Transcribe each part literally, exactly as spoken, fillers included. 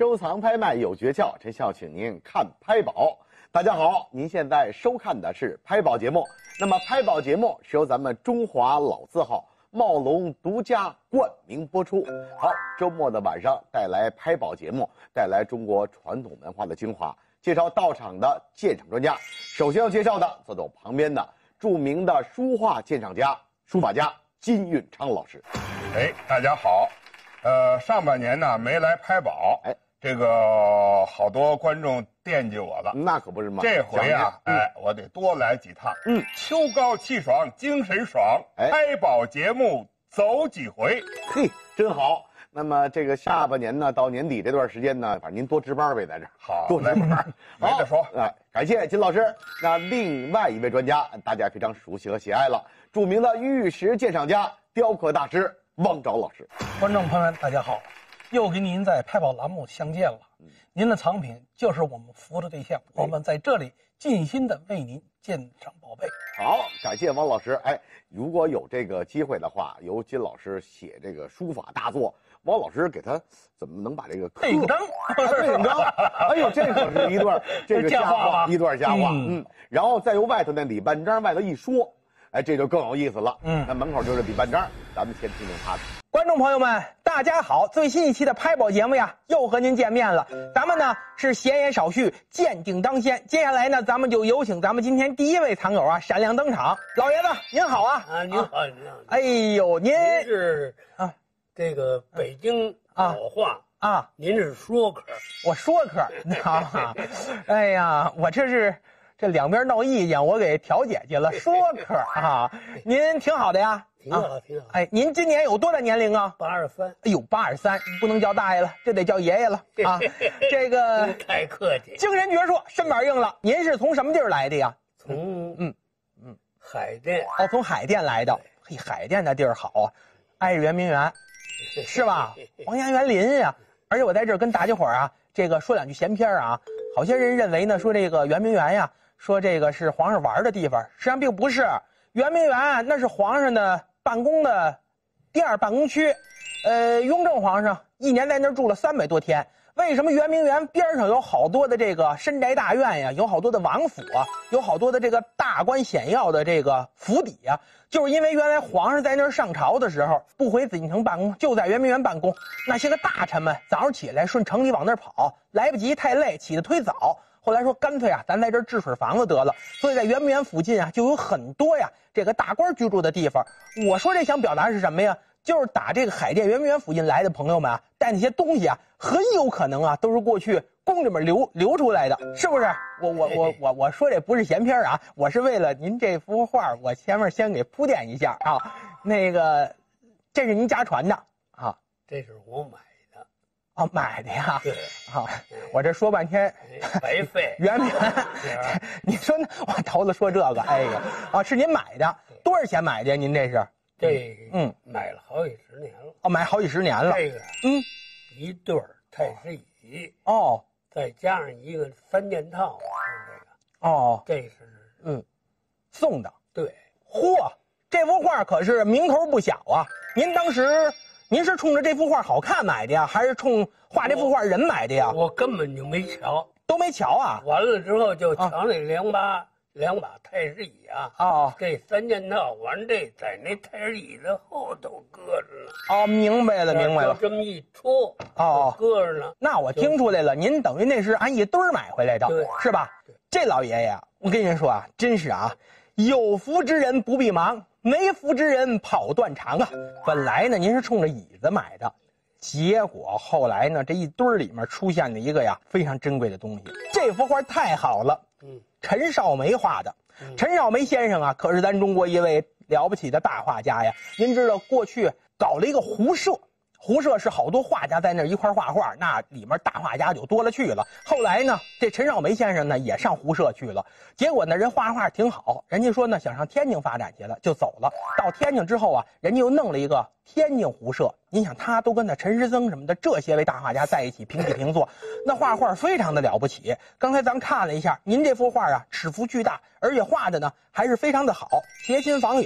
收藏拍卖有诀窍，陈笑请您看拍宝。大家好，您现在收看的是拍宝节目。那么拍宝节目是由咱们中华老字号茂龙独家冠名播出。好，周末的晚上带来拍宝节目，带来中国传统文化的精华，介绍到场的鉴赏专家。首先要介绍的坐在我旁边的著名的书画鉴赏家、书法家金运昌老师。 哎，大家好。呃，上半年呢没来拍宝，哎，这个好多观众惦记我了。 那可不是吗？ 这回啊，嗯、哎，我得多来几趟。嗯，秋高气爽，精神爽，哎、拍宝节目走几回。 嘿，真好。那么这个下半年呢，到年底这段时间呢，反正您多值班呗，在这儿。 好， 多值班， 没得说。 哎，感谢金老师。那另外一位专家，大家非常熟悉和喜爱了，著名的玉石鉴赏家、雕刻大师汪钊老师。 观众朋友们，大家好，又跟您在拍宝栏目相见了。您的藏品就是我们服务的对象，我们在这里尽心的为您鉴赏宝贝。 好，感谢汪老师。哎，如果有这个机会的话，由金老师写这个书法大作，汪老师给他怎么能把这个对影章， 对影章，哎呦，这可是一段这个佳话，一段佳话。嗯, 嗯，然后再由外头那李半章外头一说，哎，这就更有意思了。嗯，那门口就是李半章，咱们先听听他的。 观众朋友们，大家好！最新一期的拍宝节目呀，又和您见面了。咱们呢是闲言少叙，鉴定当先。接下来呢，咱们就有请咱们今天第一位藏友啊闪亮登场。老爷子您好啊！ 啊，您好，您好。 哎呦，您您是啊，这个北京老话啊，啊您是说客， 我说客啊。哎呀，我这是这两边闹意见，我给调解去了。说客啊，您挺好的呀。 挺好，挺好。 哎，您今年有多大年龄啊？ 八十三。 哎呦，八十三，不能叫大爷了，这得叫爷爷了啊！这个太客气。 精神矍铄，身板硬了。您是从什么地儿来的呀？ 从嗯嗯海淀。 哦，从海淀来的。嘿，海淀那地儿好啊，挨着圆明园，是吧？黄家园林呀、啊。而且我在这儿跟大家伙儿啊，这个说两句闲篇啊。好些人认为呢，说这个圆明园呀，说这个是皇上玩的地方，实际上并不是。圆明园那是皇上的办公的第二办公区，呃，雍正皇上一年在那儿住了三百多天。为什么圆明园边上有好多的这个深宅大院呀，有好多的王府啊，有好多的这个大官显要的这个府邸啊？就是因为原来皇上在那儿上朝的时候不回紫禁城办公，就在圆明园办公。那些个大臣们早上起来顺城里往那儿跑，来不及，太累，起得忒早。后来说干脆啊，咱在这儿治水房子得了。所以在圆明园附近啊，就有很多呀这个大官居住的地方。我说这想表达是什么呀？就是打这个海淀圆明园附近来的朋友们啊，带那些东西啊，很有可能啊都是过去宫里面流流出来的，是不是？我我我我我说这不是闲篇啊，我是为了您这幅画，我前面先给铺垫一下啊。那个，这是您家传的啊？ 这是我买的。 哦，买的呀？ 对。 好、啊，我这说半天白费。 圆明园，你说我头子说这个，哎呀，啊，是您买的，多少钱买的呀？您这是？ 这嗯，买了好几十年了。 哦，买好几十年了。 这个嗯，一对儿太师椅哦， 再加上一个三件套，这个哦， 这是嗯送的。 对， 嚯，这幅画可是名头不小啊！您当时您是冲着这幅画好看买的呀，还是冲画这幅画人买的呀？ 我根本就没瞧， 都没瞧啊！ 完了之后就瞧那两把。啊两把太师椅啊， 哦， 这三件套完，这在那太师椅的后头搁着呢。 哦，明白了，明白了。 这么一戳， 哦， 搁着呢。 那我听出来了，您等于那是按一堆儿买回来的， 对， 是吧？这老爷爷，我跟您说啊，真是啊，有福之人不必忙，没福之人跑断肠啊。本来呢，您是冲着椅子买的，结果后来呢，这一堆儿里面出现了一个呀非常珍贵的东西。这幅画太好了。 嗯， 陈少梅画的。嗯、陈少梅先生啊，可是咱中国一位了不起的大画家呀。您知道过去搞了一个胡社，胡社是好多画家在那一块画画，那里面大画家就多了去了。后来呢，这陈少梅先生呢也上胡社去了，结果呢人画画挺好，人家说呢想上天津发展去了，就走了。到天津之后啊，人家又弄了一个天津胡社。您想他都跟那陈师曾什么的这些位大画家在一起平起平坐，那画画非常的了不起。刚才咱看了一下，您这幅画啊，尺幅巨大，而且画的呢还是非常的好，携亲访友，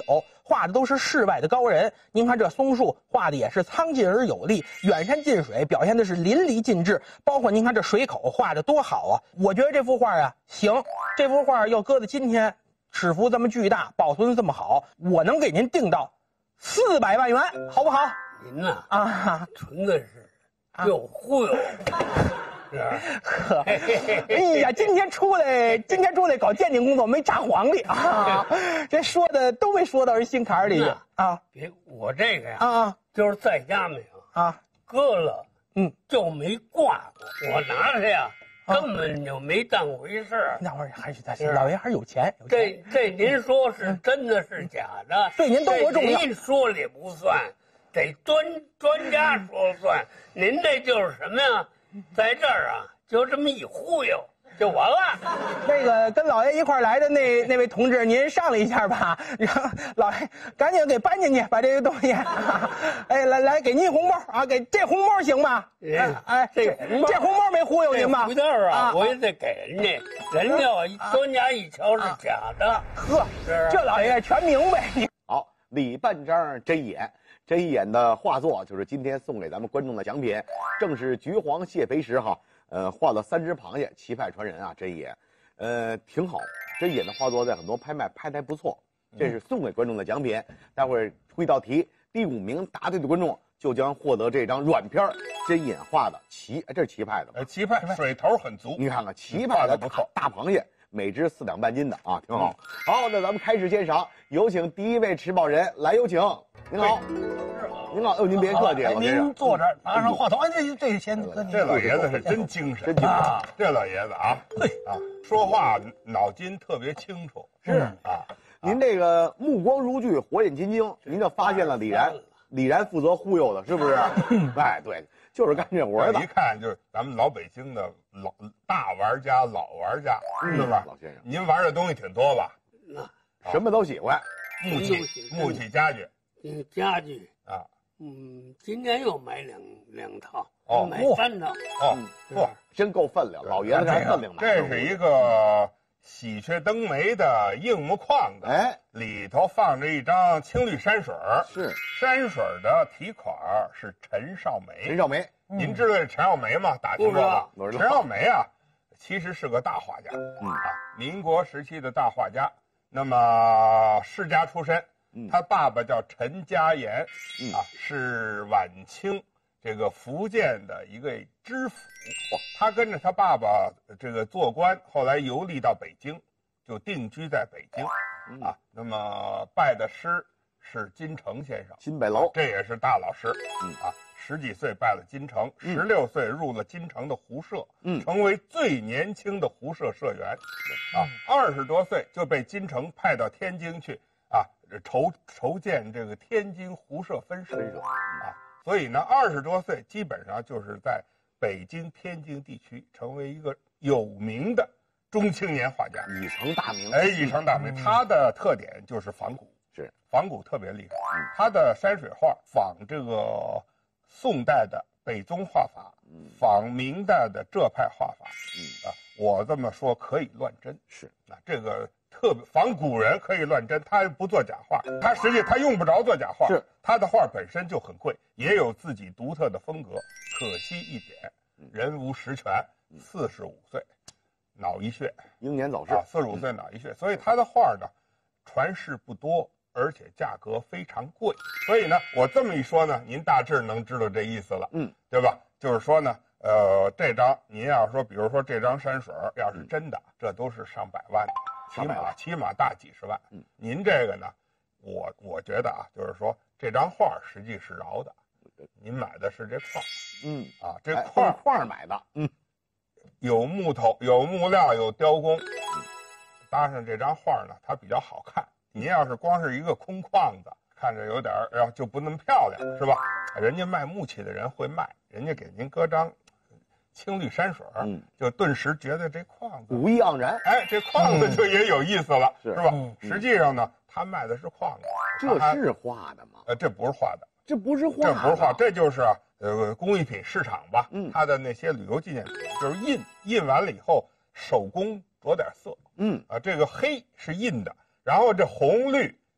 画的都是世外的高人。您看这松树画的也是苍劲而有力，远山近水表现的是淋漓尽致，包括您看这水口画的多好啊！我觉得这幅画啊行，这幅画要搁在今天，尺幅这么巨大，保存的这么好，我能给您定到四百万元，好不好？ 您呐啊， 纯的是就忽悠。 呵，哎呀，今天出来，今天出来搞鉴定工作没扎黄历啊，这说的都没说到人心坎里啊。 别，我这个呀啊， 就是在家没有啊， 搁了， 嗯， 就没挂过。我拿它呀，根本就没当回事儿。 那会儿还是他老爷还是有钱，有这这您说是真的是假的？ 对您都不重要， 您说了不算，得专专家说了算。您这就是什么呀？在这儿啊，就这么一忽悠就完了。 那个跟老爷一块来的那那位同志，您上来一下吧，然后老爷赶紧给搬进去，把这个东西，哎，来来给您红包啊，给这红包行吗？哎哎， 这红包这红包没忽悠您吧？ 这胡豆啊，我也得给人家，人家专家一瞧是假的。 呵，这老爷全明白。 好，李半张真眼。这一眼的画作就是今天送给咱们观众的奖品，正是橘黄蟹肥石哈，呃，画了三只螃蟹，棋派传人啊，这一眼，呃，挺好。这一眼的画作在很多拍卖拍的还不错，这是送给观众的奖品。待会儿出一道题，第五名答对的观众就将获得这张软片真眼画的棋，这是棋派的， 呃，棋派水头很足， 你看看棋派的不错，大螃蟹。每只四两半斤的啊，挺好。好，那咱们开始鉴赏，有请第一位持宝人来，有请。您好，您好，哦，您别客气，老先生， 您坐这儿，拿上话筒。哎，这这先搁您。 这老爷子是真精神， 真精神啊！这老爷子啊， 对啊，说话脑筋特别清楚。 是啊， 您这个目光如炬，火眼金睛，您就发现了李然，李然负责忽悠的，是不是？哎，对。就是干这活的， 一看就是咱们老北京的老大玩家、老玩家，是吧？ 老先生， 您玩的东西挺多吧？ 那什么都喜欢， 木器、木器家具， 嗯，家具啊， 嗯，今年又买两两套， 哦， 买三套， 哦，嚯， 真够分量，老爷子这分量买。 这是一个喜鹊登梅的硬木框子， 哎， 里头放着一张青绿山水， 是山水的题款是陈少梅。 陈少梅， 您知道这陈少梅吗？打听过吗？ 不知道。 陈少梅啊，其实是个大画家， 嗯啊，民国时期的大画家。那么世家出身， 嗯， 他爸爸叫陈家言， 嗯啊，是晚清这个福建的一个知府。他跟着他爸爸这个做官，后来游历到北京，就定居在北京， 嗯、 啊，那么拜的师是金城先生， 金北楼， 这也是大老师， 嗯啊。十几岁拜了金城，十六岁入了金城的胡社， 嗯， 成为最年轻的胡社社员，啊，二十多岁就被金城派到天津去，啊，筹筹建这个天津胡社分社，啊，所以呢，二十多岁基本上就是在北京、天津地区成为一个有名的中青年画家， 已成大名。 哎，已成大名。嗯、他的特点就是仿古， 是仿古特别厉害， 嗯、 他的山水画仿这个。宋代的北宗画法，仿明代的浙派画法， 嗯啊，我这么说可以乱真， 是啊，这个特别仿古人可以乱真，他不做假画，他实际他用不着做假画， 是他的画本身就很贵，也有自己独特的风格。可惜一点，人无实权，四十五岁，脑溢血， 英年早逝啊，四十五岁脑溢血，所以他的画呢，传世不多。而且价格非常贵，所以呢，我这么一说呢，您大致能知道这意思了， 嗯， 对吧？就是说呢，呃，这张您要说，比如说这张山水要是真的，嗯、这都是上百万的，起码起码大几十万。 嗯， 您这个呢，我我觉得啊，就是说这张画实际是饶的，您买的是这块， 嗯啊，这块画买的，嗯， 有木头，有木料，有雕工，嗯，搭上这张画呢，它比较好看。您要是光是一个空框子，看着有点要就不那么漂亮，是吧？人家卖木器的人会卖，人家给您搁张青绿山水， 嗯， 就顿时觉得这框子古意盎然， 哎，这框子就也有意思了， 嗯、 是吧？ 嗯、 实际上呢，他卖的是框子， 这是画的吗？ 呃，这不是画的， 这不是画， 这不是画，这就是呃工艺品市场吧？ 嗯， 它的那些旅游纪念品就是印，印完了以后手工着点色， 嗯啊，这个黑是印的。然后这红绿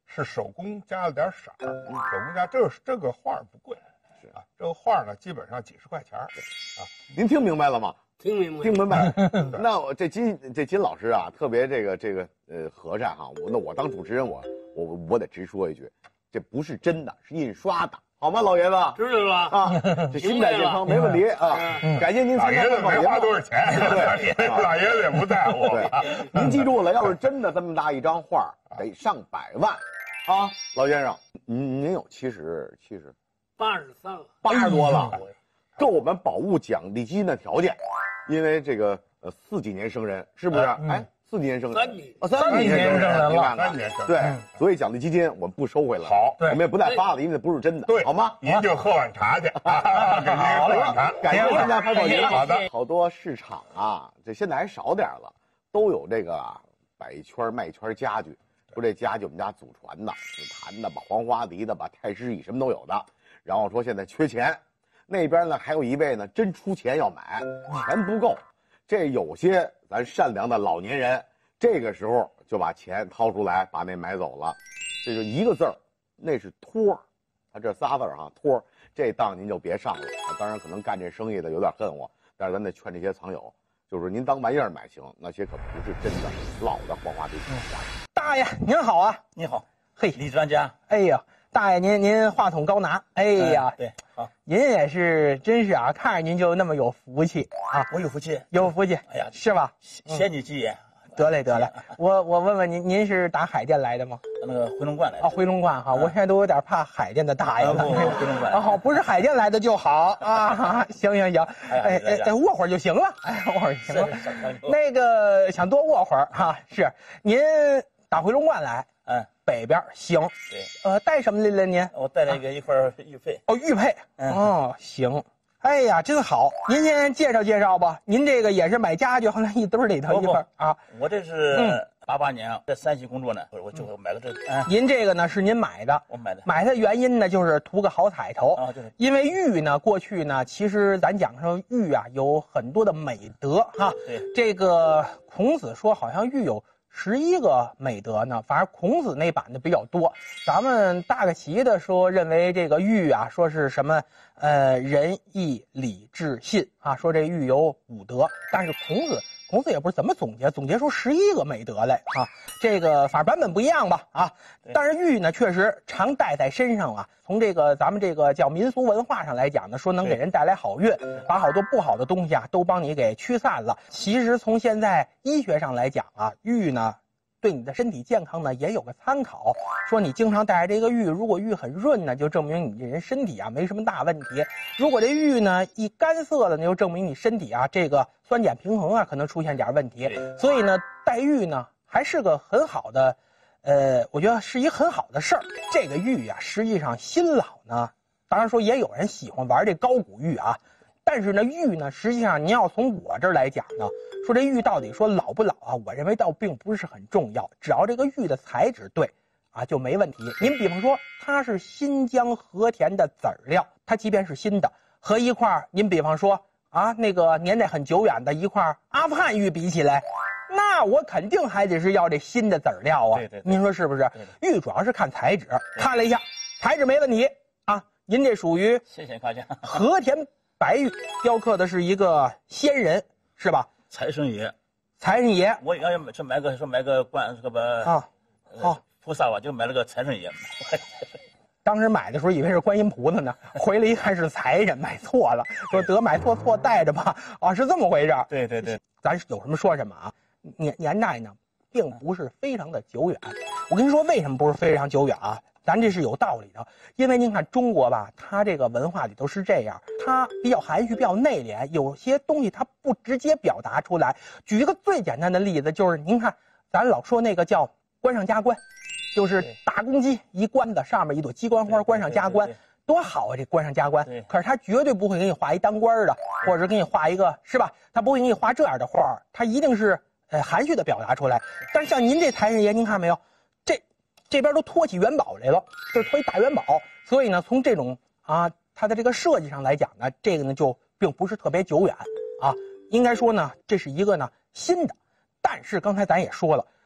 是手工加了点色儿，手工加这个这个画不贵，是啊，这个画呢基本上几十块钱儿啊。 您听明白了吗？ 听明白？ 听明白。那我这金这金老师啊，特别这个这个呃和善哈。我那我当主持人，我我我得直说一句，这不是真的，是印刷的，好吗，老爷子？ 知道了啊，这心态健康没问题啊。感谢您参加老爷子没花多少钱， 对， 老爷子也不在乎。 对，您记住了，要是真的这么大一张画，得上百万啊，老先生，您您有七十七十八十三了， 八十多了，够我们宝物奖励金的条件。因为这个呃四几年生人是不是？ 嗯、 哎，四几年生人， 三几哦，三几年生人，你看看，对， 嗯、 所以奖励基金我们不收回来， 好， 我们也不再发了，因为不是真的， 对， 好吗？ 您就喝碗茶去，啊、给您喝碗茶。 感谢参加拍宝节目， 好的， 好多市场啊，这现在还少点了，都有这个摆圈卖圈家具，说这家具我们家祖传的，紫檀的吧，黄花梨的吧，太师椅什么都有的，然后说现在缺钱，那边呢还有一位呢真出钱要买，钱不够。这有些咱善良的老年人，这个时候就把钱掏出来，把那买走了，这就一个字儿，那是托。他这仨字儿哈，托。这当您就别上了。当然，可能干这生意的有点恨我，但是咱得劝这些藏友，就是您当玩意儿买行，那些可不是真的老的黄花梨。 嗯、大爷您好啊， 你好， 嘿， 李专家， 哎呀。大爷您您话筒高拿，哎呀， 嗯、对，好， 您也是真是啊，看着您就那么有福气啊， 我有福气， 有福气， 哎呀， 是吧？ 谢你吉言， 得嘞得嘞，我我问问您，您是打海淀来的吗？ 那个回龙观来的啊，回龙观哈，我现在都有点怕海淀的大爷了。 不不，回龙观啊，好，不是海淀来的就好啊，行行行，哎哎哎，卧会儿就行了，哎，卧会儿就行了。那个想多卧会儿哈，是您打回龙观来。 嗯， 北边行， 对， 呃，带什么来了您？ 我带了一个一块玉佩。 哦，玉佩， 嗯、 哦，行。哎呀，真好！您先介绍介绍吧。您这个也是买家具，后来一堆里头一份啊。 我这是八八年在山西工作呢，我就买了这个。 嗯，您这个呢是您买的， 我买的。 买它原因呢就是图个好彩头啊，就是因为玉呢，过去呢，其实咱讲说玉啊有很多的美德哈。 对， 这个孔子说好像玉有十一个美德呢，反正孔子那版的比较多。咱们大概齐的说，认为这个玉啊，说是什么呃仁义礼智信啊，说这玉有五德。但是孔子孔子也不是怎么总结，总结出十一个美德来啊。这个反正版本不一样吧啊。但是玉呢，确实常戴在身上啊。从这个咱们这个叫民俗文化上来讲呢，说能给人带来好运，把好多不好的东西啊都帮你给驱散了。其实从现在医学上来讲啊，玉呢对你的身体健康呢也有个参考。说你经常带着这个玉，如果玉很润呢，就证明你这人身体啊没什么大问题；如果这玉呢一干涩了，那就证明你身体啊这个酸碱平衡啊可能出现点问题。所以呢，带玉呢还是个很好的。呃，我觉得是一很好的事儿。这个玉啊，实际上新老呢，当然说也有人喜欢玩这高古玉啊，但是呢，玉呢，实际上您要从我这儿来讲呢，说这玉到底说老不老啊，我认为倒并不是很重要，只要这个玉的材质对啊就没问题。您比方说，它是新疆和田的籽儿料，它即便是新的，和一块您比方说啊那个年代很久远的一块阿富汗玉比起来。那我肯定还得是要这新的籽儿料啊！ 对对， 您说是不是？玉主要是看材质，看了一下，材质没问题啊。您这属于谢谢夸奖。 和田白玉雕刻的是一个仙人，是吧？ 财神爷， 财神爷。 我要是买个说买个观这个吧啊，好、 呃、菩萨吧，就买了个财神爷。 当时买的时候以为是观音菩萨呢，回来一看是财神，买错了，说得买错错带着吧。啊，是这么回事。 对对对， 咱有什么说什么啊。年年代呢，并不是非常的久远。我跟您说，为什么不是非常久远啊？咱这是有道理的。因为您看中国吧，它这个文化里头是这样，它比较含蓄，比较内敛，有些东西它不直接表达出来。举一个最简单的例子，就是您看，咱老说那个叫官上加官，就是大公鸡一冠子，上面一朵鸡冠花，官上加官。多好啊！这官上加官，可是他绝对不会给你画一当官的，或者是给你画一个，是吧？他不会给你画这样的画，他一定是呃含蓄的表达出来。但是像您这财神爷，您看没有？这这边都托起元宝来了，就是托一大元宝。所以呢，从这种啊它的这个设计上来讲呢，这个呢就并不是特别久远啊。应该说呢，这是一个呢新的。但是刚才咱也说了，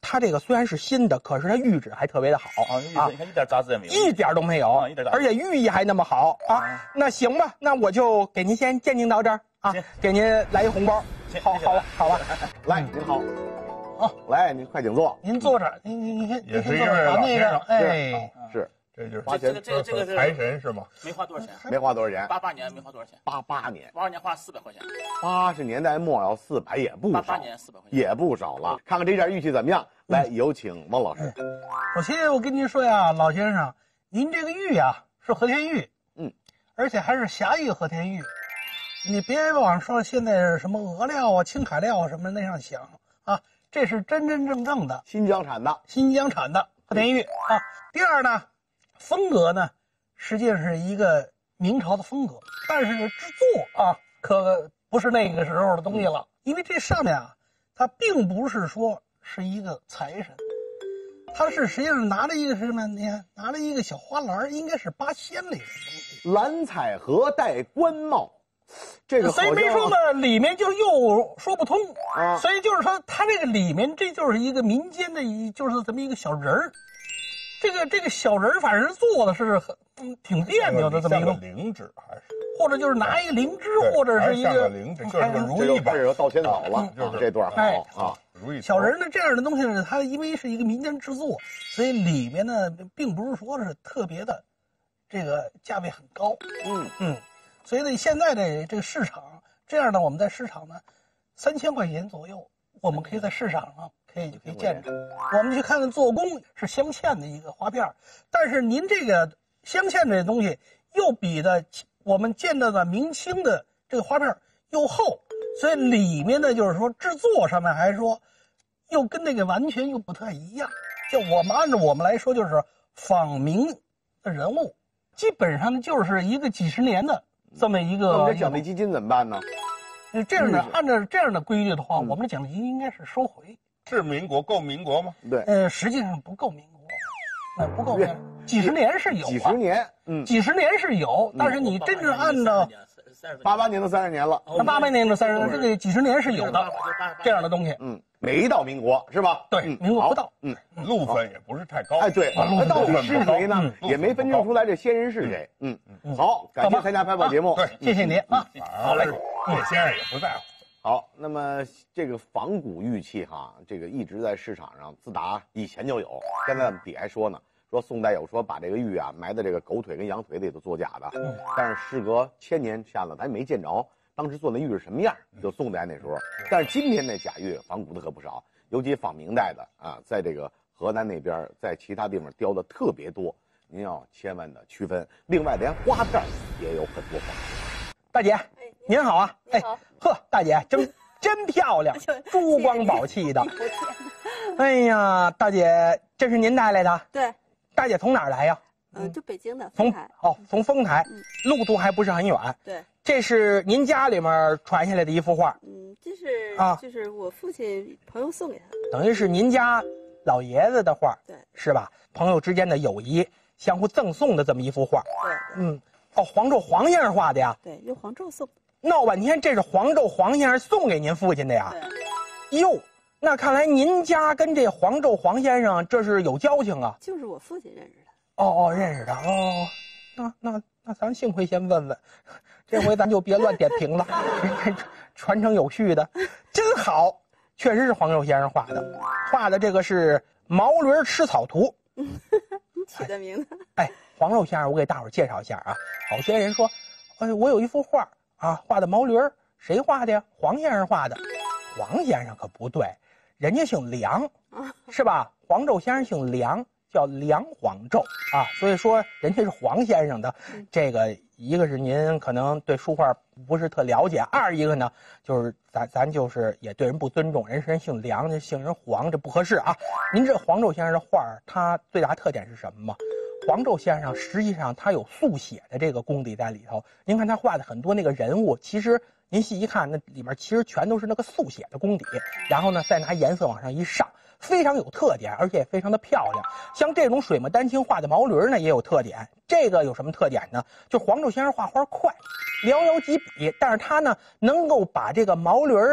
它这个虽然是新的，可是它玉质还特别的好啊，你看一点杂质也没有， 一点都没有， 啊、一点而且寓意还那么好啊。啊那行吧，那我就给您先鉴定到这儿啊，给您来一红包。好，好吧，好吧。 来，您好， 好， 来，您快请坐。 您坐这儿，您您您您也是一坐这儿位老那个， 先生哎， 是， 这就是花钱这个这个这个是财神是吗？ 没花多少钱， 没花多少钱， 八八年没花多少钱， 八八年， 八二年花四百块钱， 八十年代末要四百也不少， 八八年四百块钱也不少了。看看这件玉器怎么样？来，有请汪老师。 首先我跟您说呀，老先生，您这个玉呀是和田玉， 嗯， 而且还是狭义和田玉。你别往说现在是什么俄料啊、青海料啊什么那样想啊，这是真真正正的新疆产的， 新疆产的和田玉啊。第二呢，风格呢，实际上是一个明朝的风格，但是制作啊，可不是那个时候的东西了。因为这上面啊，它并不是说是一个财神，它是实际上拿了一个什么？你看，拿了一个小花篮，应该是八仙里的东西。 蓝彩盒戴官帽。这个所以没说呢，里面就又说不通啊。 所以就是说，它这个里面这就是一个民间的一，就是这么一个小人儿。这个这个小人儿，反正做的是很嗯挺别扭的这么一个灵芝，还是或者就是拿一个灵芝，或者是一个灵芝，就是个如意吧， 这又稻仙草了， 就是这段好啊。 如意小人呢这样的东西呢，它因为是一个民间制作，所以里面呢并不是说是特别的，这个价位很高。 嗯嗯。所以呢，现在这这个市场这样呢，我们在市场呢，三千块钱左右，我们可以在市场上可以就可以见着。我们去看看做工是镶嵌的一个花片，但是您这个镶嵌这东西又比的我们见到的明清的这个花片又厚，所以里面呢就是说制作上面还是说又跟那个完全又不太一样。就我们按照我们来说，就是仿明的人物，基本上就是一个几十年的。这么一个， 那我们这奖励基金怎么办呢？ 这样的，按照这样的规律的话，嗯、我们的奖励基金应该是收回。 是民国够民国吗？ 对， 呃，实际上不够民国，那、呃、不够。几十年是有、啊， 几十年，嗯， 几十年是有，嗯、但是你真正按照八八年的三十年了， 那八八年的三十年，这个几十年是有的这样的东西。 嗯，没到民国是吧？ 对，嗯、民国不到。 嗯，路分也不是太高。 哎，对，那到底是谁呢？ 嗯、 也没分清出来这先人是谁。嗯，嗯好，感谢参加拍宝节目。 对， 谢谢您啊。 好嘞，这先生也不在乎。 好，那么这个仿古玉器哈，这个一直在市场上，自打以前就有。现在比还说呢，说宋代有说把这个玉啊埋在这个狗腿跟羊腿里头做假的，嗯、但是事隔千年下来，咱没见着当时做那玉是什么样，就宋代那时候。但是今天那假玉仿古的可不少，尤其仿明代的啊，在这个河南那边，在其他地方雕的特别多，您要千万的区分。另外，连花片也有很多仿。 大姐，您好啊！ 哎， 呵，大姐真真漂亮，珠光宝气的。哎呀，大姐，这是您带来的？ 对。 大姐从哪儿来呀？ 嗯，就北京的从丰台。 哦，从丰台， 嗯、 路途还不是很远。 对。 这是您家里面传下来的一幅画。 嗯，这是啊， 就是我父亲朋友送给他的。 等于是您家老爷子的画， 对， 是吧？朋友之间的友谊，相互赠送的这么一幅画。 对。 嗯。哦，黄胄黄先生画的呀？ 对，由黄胄送。 闹半天，这是黄胄黄先生送给您父亲的呀？ 对。 哟，那看来您家跟这黄胄黄先生这是有交情啊？ 就是我父亲认识的。 哦哦，认识的哦。那那那咱幸亏先问问，这回咱就别乱点评了，传承有序的，真好。确实是黄胄先生画的，画的这个是毛驴吃草图。 你起的名字？ 哎，黄胄先生，我给大伙儿介绍一下啊。好些人说，哎，我有一幅画啊，画的毛驴，谁画的呀？黄先生画的。黄先生可不对，人家姓梁，是吧？黄胄先生姓梁，叫梁黄胄啊，所以说人家是黄先生的。这个一个是您可能对书画不是特了解，二一个呢就是咱咱就是也对人不尊重，人是人姓梁，这姓人黄，这不合适啊。您这黄胄先生的画，他最大特点是什么吗？黄胄先生实际上他有速写的这个功底在里头。您看他画的很多那个人物，其实您细一看，那里面其实全都是那个速写的功底，然后呢再拿颜色往上一上，非常有特点，而且也非常的漂亮。像这种水墨丹青画的毛驴呢也有特点。这个有什么特点呢？就黄胄先生画画快，寥寥几笔，但是他呢能够把这个毛驴啊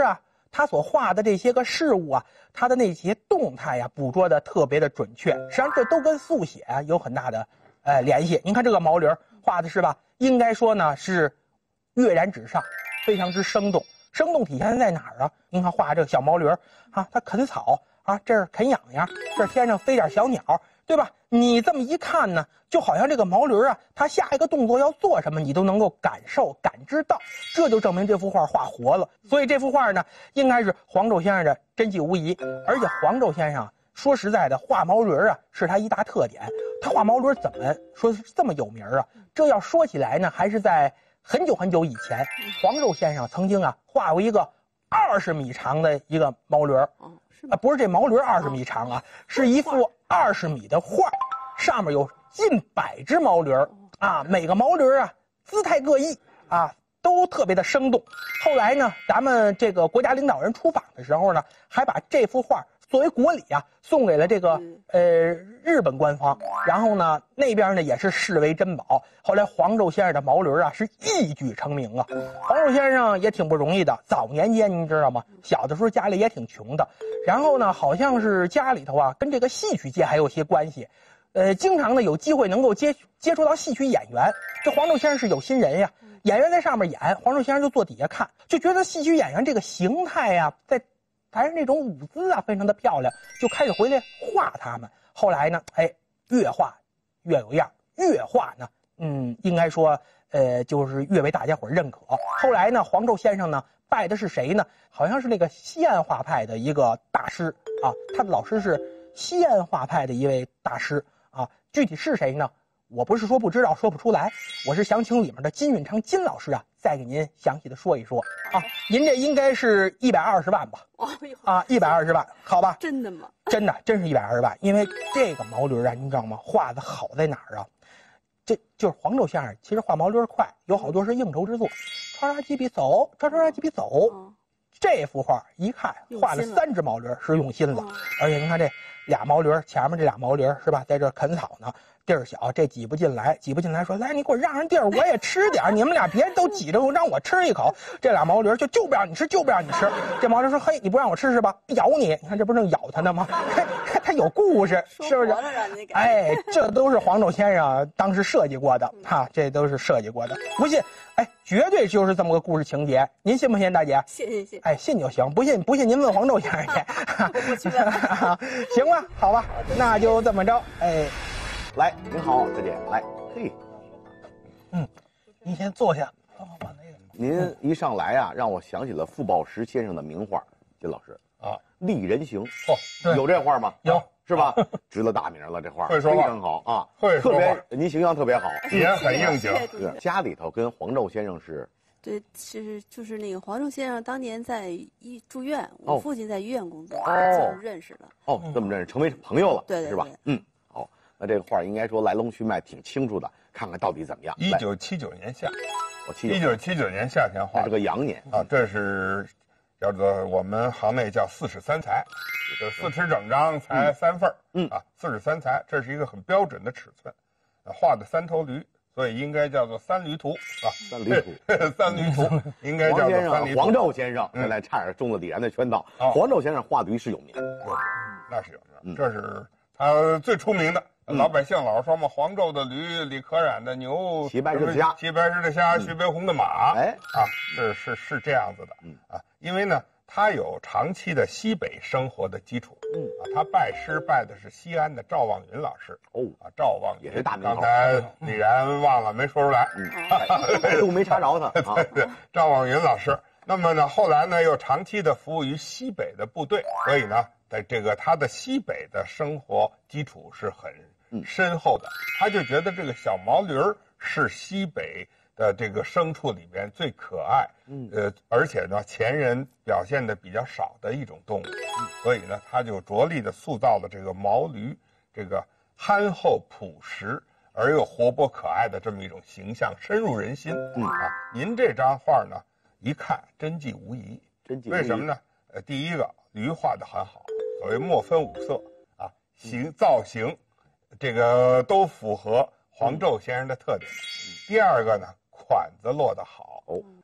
他所画的这些个事物啊，他的那些动态呀、啊，捕捉的特别的准确。实际上，这都跟速写啊有很大的呃联系。您看这个毛驴画的是吧？应该说呢是跃然纸上，非常之生动。生动体现在哪儿啊？您看画这个小毛驴啊，它啃草啊，这儿啃痒痒，这儿天上飞点小鸟，对吧？你这么一看呢，就好像这个毛驴啊，它下一个动作要做什么，你都能够感受、感知到，这就证明这幅画画活了。所以这幅画呢，应该是黄胄先生的真迹无疑。而且黄胄先生说实在的，画毛驴啊是他一大特点。他画毛驴怎么说是这么有名啊？这要说起来呢，还是在很久很久以前，黄胄先生曾经啊画过一个二十米长的一个毛驴。啊，不是这毛驴二十米长啊，是一幅二十米的画，上面有近百只毛驴啊，每个毛驴啊姿态各异啊，都特别的生动。后来呢，咱们这个国家领导人出访的时候呢，还把这幅画作为国礼啊送给了这个呃日本官方，然后呢那边呢也是视为珍宝。后来黄胄先生的毛驴啊是一举成名啊。黄胄先生也挺不容易的，早年间您知道吗？小的时候家里也挺穷的，然后呢好像是家里头啊跟这个戏曲界还有些关系，呃经常呢有机会能够接接触到戏曲演员。这黄胄先生是有心人呀，演员在上面演，黄胄先生就坐底下看，就觉得戏曲演员这个形态呀，在还是那种舞姿啊，非常的漂亮，就开始回来画他们。后来呢，哎，越画越有样，越画呢，嗯，应该说，呃，就是越为大家伙认可。后来呢，黄胄先生呢，拜的是谁呢？好像是那个西安画派的一个大师啊，他的老师是西安画派的一位大师啊，具体是谁呢？我不是说不知道，说不出来，我是想请里面的金运成金老师啊，再给您详细的说一说啊。您这应该是一百二十万吧？ 哦啊，一百二十万，好吧？ 真的吗？ 真的，真是一百二十万。因为这个毛驴啊，您知道吗？画的好在哪儿啊？这就是黄胄先生，其实画毛驴快，有好多是应酬之作，唰唰几笔走，唰唰唰几笔走。 哦、 这幅画一看，画了三只毛驴，是用心了。 哦、 而且您看这俩毛驴，前面这俩毛驴是吧，在这啃草呢。地儿小，这挤不进来，挤不进来，说来你给我让让地儿，我也吃点，你们俩别都挤着让我吃一口。这俩毛驴就就不让你吃，就不让你吃。这毛驴说：“嘿，你不让我吃是吧？咬你！你看这不正咬他呢吗？他有故事，是不是？哎，这都是黄胄先生当时设计过的哈，这都是设计过的。不信，哎，绝对就是这么个故事情节，您信不信，大姐？ 信信信。 哎，信就行，不信不信您问黄胄先生去。 我去问。 行吧，好吧，那就这么着，哎。” 来，您好，再见。来，嘿， 嗯，您先坐下，帮我把那个。 您一上来啊，让我想起了傅抱石先生的名画，金老师啊，《 丽人行》。 哦， 有这画吗？ 有， 是吧？知了大名了，这画会说话， 非常好啊， 会说话， 特别，您形象特别好， 也很应景。 是家里头跟黄胄先生是。 对，是就是那个黄胄先生当年在医住院，我父亲在医院工作， 哦， 就认识了。 哦，这么认识，成为朋友了， 对， 是吧？嗯。那这个画应该说来龙去脉挺清楚的，看看到底怎么样。 一九七九年夏， 我七一九七九年夏天画， 这个羊年啊，这是叫做我们行内叫四尺三裁，就四尺整张裁三份嗯啊，四尺三裁，这是一个很标准的尺寸，画的三头驴，所以应该叫做三驴图啊， 三驴图， 三驴图应该叫做三驴图。 黄胄先生现在差点中了李然的圈套，黄胄先生画驴是有名， 有那是有名，这是他最出名的。老百姓老是说嘛，黄胄的驴，李可染的牛， 齐白石的虾， 齐白石的虾，徐悲鸿的马， 哎啊，是是是这样子的，嗯啊，因为呢，他有长期的西北生活的基础， 嗯啊，他拜师拜的是西安的赵望云老师， 哦啊，赵望云也是大名头， 刚才李然忘了没说出来， 嗯，都没查着他， 对对，赵望云老师。那么呢，后来呢，又长期的服务于西北的部队，所以呢，在这个他的西北的生活基础是很深厚的，他就觉得这个小毛驴儿是西北的这个牲畜里边最可爱，嗯，呃，而且呢，前人表现的比较少的一种动物，嗯，所以呢，他就着力的塑造了这个毛驴这个憨厚朴实而又活泼可爱的这么一种形象，深入人心。嗯啊，您这张画呢，一看真迹无疑， 真迹为什么呢？呃，第一个驴画的很好，所谓墨分五色啊，形造型。这个都符合黄胄先生的特点。第二个呢，款子落得好，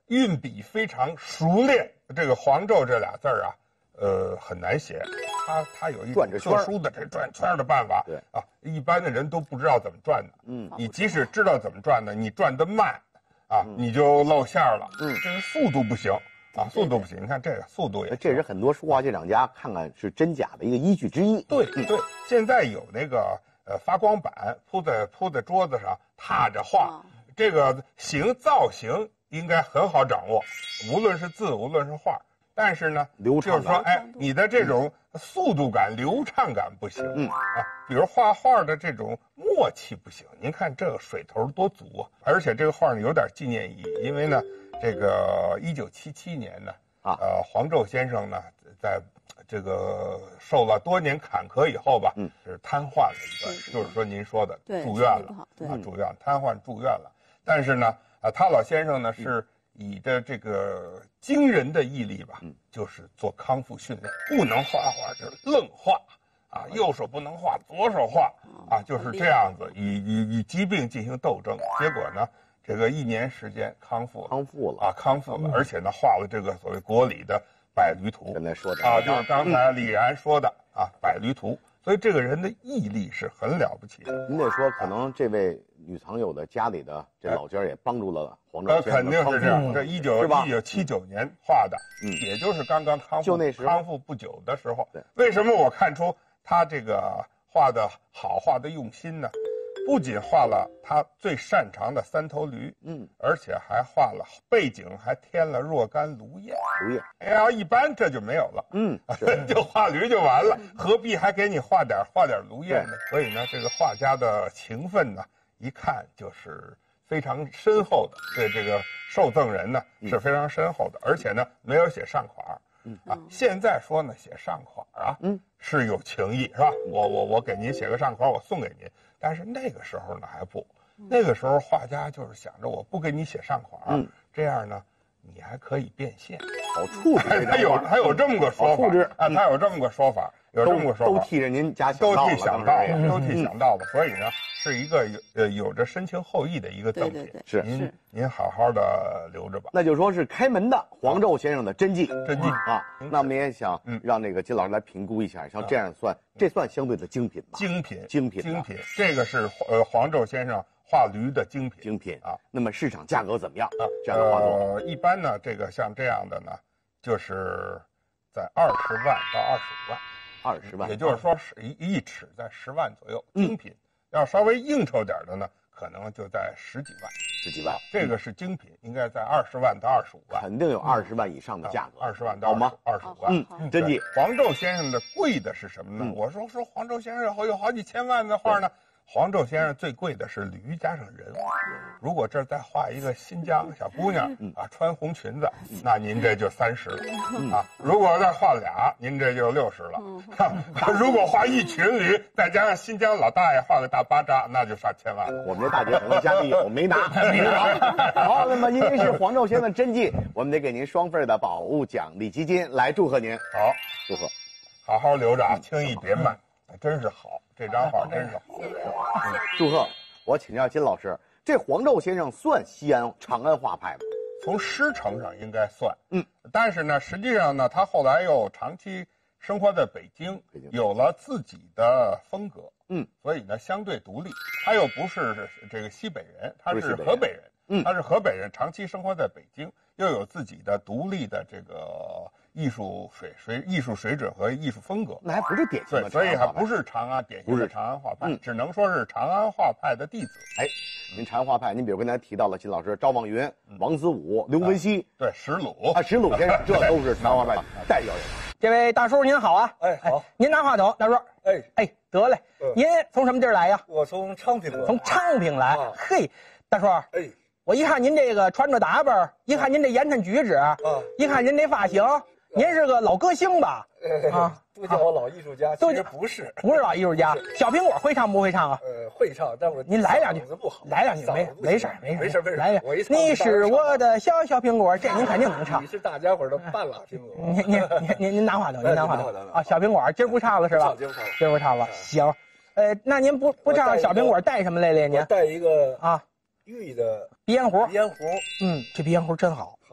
运笔非常熟练。这个黄胄这俩字儿啊，呃，很难写，他他有一种特殊的这转圈的办法。 对啊，一般的人都不知道怎么转的。 嗯， 你即使知道怎么转的，你转得慢，啊，你就露馅了。 嗯， 这个速度不行啊，速度不行。你看这个速度也， 这是很多书画鉴赏家看看是真假的一个依据之一。 对对，现在有那个呃发光板铺在铺在桌子上，踏着画，这个形造型应该很好掌握，无论是字，无论是画。但是呢，就是说，哎，你的这种速度感、流畅感不行，嗯啊，比如画画的这种默契不行。您看这个水头多足啊！而且这个画呢有点纪念意义，因为呢，这个一九七七年呢，啊，呃，黄胄先生呢，在这个受了多年坎坷以后吧，嗯，是瘫痪了一段，就是说您说的住院了，啊，住院瘫痪住院了。但是呢，啊，他老先生呢是。以的这个惊人的毅力吧，就是做康复训练，不能画画就愣画，啊，右手不能画，左手画，啊，就是这样子，与与与疾病进行斗争。结果呢，这个一年时间康复了， 康复了啊，康复了，而且呢，画了这个所谓国礼的百驴图。 刚才说的啊，就是刚才李然说的啊，百驴图。所以这个人的毅力是很了不起的。 您得说，可能这位女藏友的家里的这老家也帮助了黄胄先生。 肯定是这样。这一九一九七九年画的，嗯，也就是刚刚康复， 就那时候康复不久的时候。对，为什么我看出他这个画的好，画的用心呢？不仅画了他最擅长的三头驴，嗯，而且还画了背景，还添了若干芦叶。 芦叶， 哎呀，一般这就没有了， 嗯， 就画驴就完了，何必还给你画点画点芦叶呢？所以呢，这个画家的情分呢，一看就是非常深厚的，对这个受赠人呢是非常深厚的，而且呢没有写上款。嗯啊，现在说呢写上款啊，嗯，是有情义是吧？我我我给您写个上款，我送给您。但是那个时候呢还不，那个时候画家就是想着我不给你写上款，嗯，这样呢你还可以变现， 好处置。 他有他有这么个说法啊，他有这么个说法，有这么个说法， 都替着您家都替想到了，都替想到了，所以呢是一个有呃有着深情厚谊的一个赠品。 是您您好好的留着吧。 那就说是开门的黄胄先生的真迹， 真迹啊。那我们也想让那个金老师来评估一下，像这样算，这算相对的精品吗？ 精品， 精品， 精品。这个是呃黄胄先生画驴的精品， 精品啊。 那么市场价格怎么样啊？ 这样的画作， 呃，一般呢，这个像这样的呢，就是在二十万到二十五万， 二十万， 也就是说是一一尺在十万左右。精品，要稍微应酬点的呢，可能就在十几万， 十几万。 这个是精品，应该在二十万到二十五万， 肯定有二十万以上的价格。 二十万到二十五万， 嗯，真迹。 黄胄先生的贵的是什么呢？我说说黄胄先生有有好几千万的画呢。黄胄先生最贵的是驴加上人，如果这儿再画一个新疆小姑娘啊，穿红裙子，那您这就三十了啊。如果再画俩，您这就六十了。如果画一群驴，再加上新疆老大爷画个大巴扎，那就上千万了。 我们这大姐可能家里有，没拿，没拿。好，那么因为是黄胄先生真迹，我们得给您双份的宝物奖励基金，来祝贺您。 好， 祝贺， 好好留着啊，轻易别卖，真是好。这张画真是好， 嗯，祝贺！我请教金老师，这黄胄先生算西安长安画派吗？ 从师承上应该算，嗯，但是呢，实际上呢，他后来又长期生活在北京，有了自己的风格，嗯，所以呢，相对独立。他又不是这个西北人，他是河北人，嗯，他是河北人，长期生活在北京，又有自己的独立的这个。艺术水水艺术水准和艺术风格， 那还不是典型的， 所以还不是长安典型的长安画派，只能说是长安画派的弟子。 哎，您长安画派，您比如刚才提到了金老师赵望云、王子武、刘文熙， 对，石鲁啊，石鲁先生，这都是长安画派代表人。 这位大叔您好啊， 哎好， 您拿话筒，大叔， 哎哎得嘞，您从什么地儿来呀？ 我从昌平来， 从昌平来，嘿，大叔， 哎， 我一看您这个穿着打扮，一看您这言谈举止，啊，一看您这发型。您是个老歌星吧？ 啊，都叫我老艺术家，其实不是， 不是老艺术家。小苹果会唱不会唱啊？ 呃，会唱，但我您来两句， 不好， 来两句没没事没事没事没事， 来两句。你是我的小小苹果，这您肯定能唱。 你是大家伙的半拉苹果。 您您您您您拿话筒，您拿话筒啊！小苹果今儿不唱了是吧？ 今儿不唱了， 今儿不唱了。行，呃，那您不不唱小苹果带什么来了？您带一个啊， 玉的鼻烟壶。 鼻烟壶， 嗯，这鼻烟壶真好。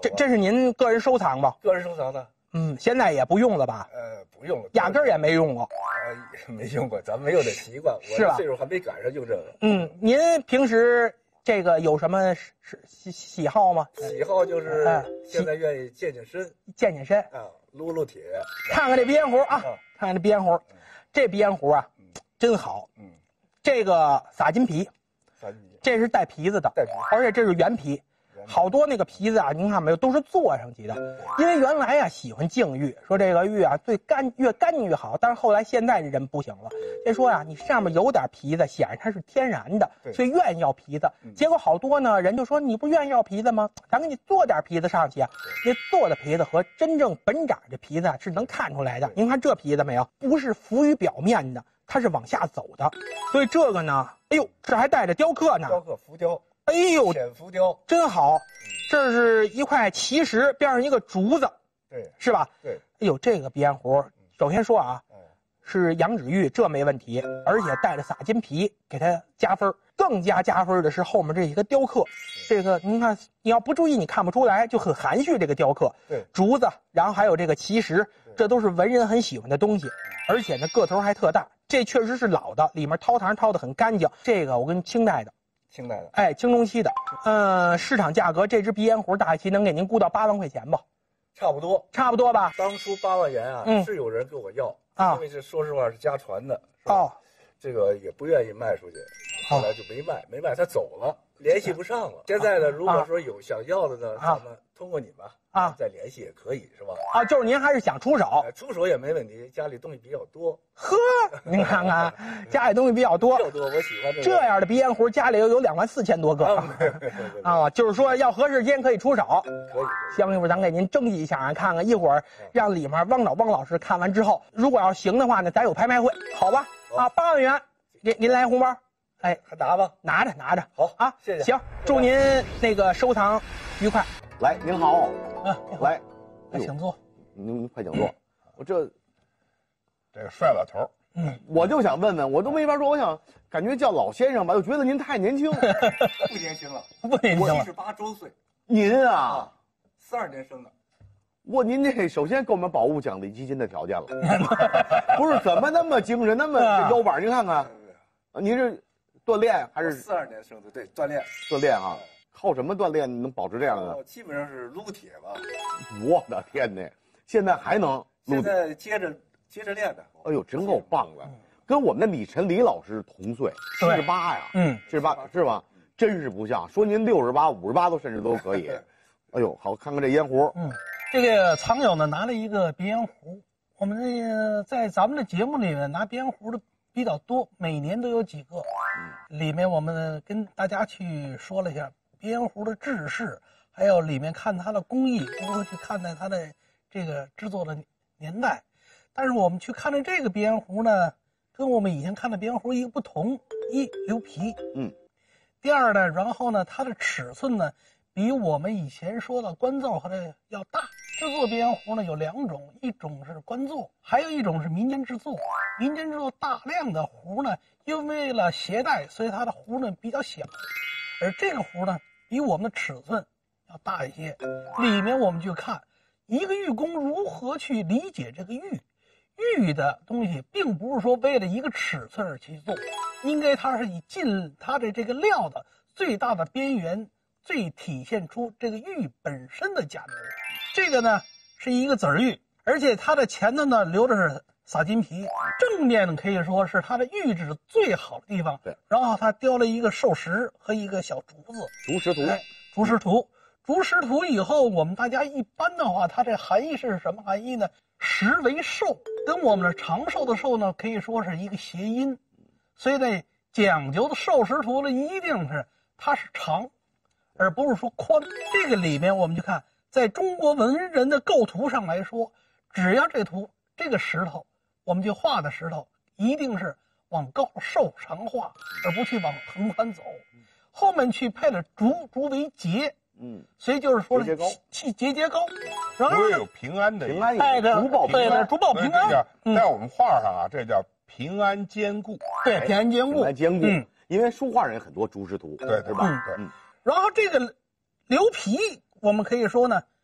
这这是您个人收藏吧？ 个人收藏的。 嗯，现在也不用了吧？ 呃，不用了， 压根儿也没用过。 呃，也没用过，咱没有这习惯。 是吧？ 岁数还没赶上用这个。 嗯，您平时这个有什么是喜喜好吗？ 喜好就是现在愿意健健身， 健健身啊，撸撸铁， 看看这鼻烟壶啊，看看这鼻烟壶，这鼻烟壶啊，真好。嗯，这个撒金皮， 撒金皮， 这是带皮子的， 带皮， 而且这是原皮。好多那个皮子啊，您看没有，都是做上去的。因为原来啊喜欢净玉，说这个玉啊最干越干净越好。但是后来现在人不行了，这说呀、啊，你上面有点皮子，显然它是天然的，所以愿意要皮子。结果好多呢人就说你不愿意要皮子吗？咱给你做点皮子上去啊。那做的皮子和真正本长这皮子啊是能看出来的。您看这皮子没有，不是浮于表面的，它是往下走的。所以这个呢，哎呦，这还带着雕刻呢， 雕刻浮雕。 哎呦， 浅浮雕真好，这是一块奇石，边上一个竹子， 对， 是吧？ 对， 哎呦，这个鼻烟壶，首先说啊，是羊脂玉，这没问题，而且带着撒金皮，给它加分。更加加分的是后面这一个雕刻，这个您看，你要不注意，你看不出来，就很含蓄。这个雕刻， 对， 竹子，然后还有这个奇石，这都是文人很喜欢的东西，而且呢个头还特大，这确实是老的，里面掏糖掏的很干净。这个我跟清代的。 清代的， 哎，清中期的，呃，市场价格这支鼻烟壶大旗能给您估到八万块钱吧？ 差不多， 差不多吧。 当初八万元啊，嗯、是有人跟我要啊，因为这说实话是家传的，哦，这个也不愿意卖出去，后来就没卖，没卖他走了，联系不上了。现在呢，如果说有想要的呢，咱们通过你们啊再联系也可以，是吧？ 啊，就是您还是想出手， 出手也没问题，家里东西比较多。 呵，您看看，家里东西比较多， 比较多，我喜欢这这样的鼻烟壶，家里有有两万四千多个啊，就是说要合适间可以出手， 可以。 行，一会儿咱给您征集一下，看看一会儿让里面汪老汪老师看完之后，如果要行的话呢，咱有拍卖会，好吧？啊，八万元，给您来红包。哎， 还拿吧， 拿着拿着， 好啊， 谢谢。 行，祝您那个收藏愉快。 来，您好， 啊， 来， 来，请坐。 您快请坐。我这这个帅老头， 嗯， 我就想问问，我都没法说，我想感觉叫老先生吧，又觉得您太年轻， 不年轻了， 不年轻了， 七十八周岁。 您啊， 四二年生的。 我您这首先给我们宝物奖励基金的条件了，不是怎么那么精神，那么腰板？您看看，您是。锻炼还是四二年生的，对，锻炼锻炼啊，靠什么锻炼能保持这样的？ 基本上是撸铁吧。 我的天哪，现在还能撸？ 现在接着接着练的。 哎呦，真够棒的，跟我们的李晨李老师同岁，七十八呀， 嗯， 七十八是吧？真是不像，说您六十八、五十八都甚至都可以。哎呦，好，看看这烟壶， 嗯，这个藏友呢拿了一个鼻烟壶，我们这个在咱们的节目里面拿鼻烟壶的比较多，每年都有几个。里面我们跟大家去说了一下鼻烟壶的制式，还有里面看它的工艺，如何去看待它的这个制作的年代。但是我们去看的这个鼻烟壶呢，跟我们以前看的鼻烟壶一个不同：一牛皮， 嗯； 第二呢，然后呢，它的尺寸呢比我们以前说的官造和这要大。制作鼻烟壶呢有两种，一种是官做，还有一种是民间制作。民间制作大量的壶呢，因为了携带，所以它的壶呢比较小，而这个壶呢比我们的尺寸要大一些。里面我们去看一个玉工如何去理解这个玉，玉的东西并不是说为了一个尺寸而去做，应该它是以尽它的这个料的最大的边缘，最体现出这个玉本身的价值。这个呢是一个子玉，而且它的前头呢留的是撒金皮，正面呢可以说是它的玉质最好的地方。 对， 然后它雕了一个兽石和一个小竹子， 竹石图， 哎，竹石图，竹石图以后，我们大家一般的话，它这含义是什么含义呢？石为寿，跟我们的长寿的寿呢，可以说是一个谐音，所以呢，讲究的兽石图呢，一定是它是长，而不是说宽。这个里面我们就看。在中国文人的构图上来说，只要这图这个石头，我们就画的石头一定是往高瘦长画，而不去往横宽走。后面去配了竹，竹为节， 嗯， 所以就是说节节高， 气节节高。然后不是有平安的平安， 哎， 竹报平安， 竹报平安。 在我们画上啊，这叫平安坚固。 对，平安坚固， 平安坚固。 嗯， 因为书画人很多竹石图， 对对吧？对。 然后这个牛皮。我们可以说呢，